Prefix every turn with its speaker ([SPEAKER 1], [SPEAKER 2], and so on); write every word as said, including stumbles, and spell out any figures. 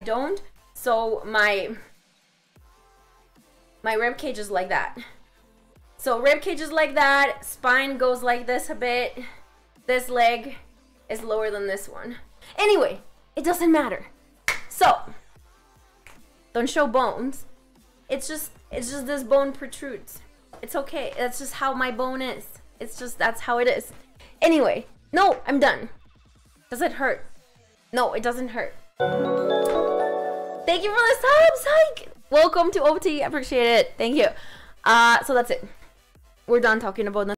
[SPEAKER 1] don't. So my my rib cage is like that. So rib cage is like that, spine goes like this a bit. This leg is lower than this one. Anyway, it doesn't matter. So don't show bones. It's just it's just this bone protrudes. It's okay. That's just how my bone is. It's just that's how it is. Anyway, no, I'm done. Does it hurt? No, it doesn't hurt. Thank you for the subs. Hi. Welcome to O T. I appreciate it. Thank you. Uh, so that's it. We're done talking about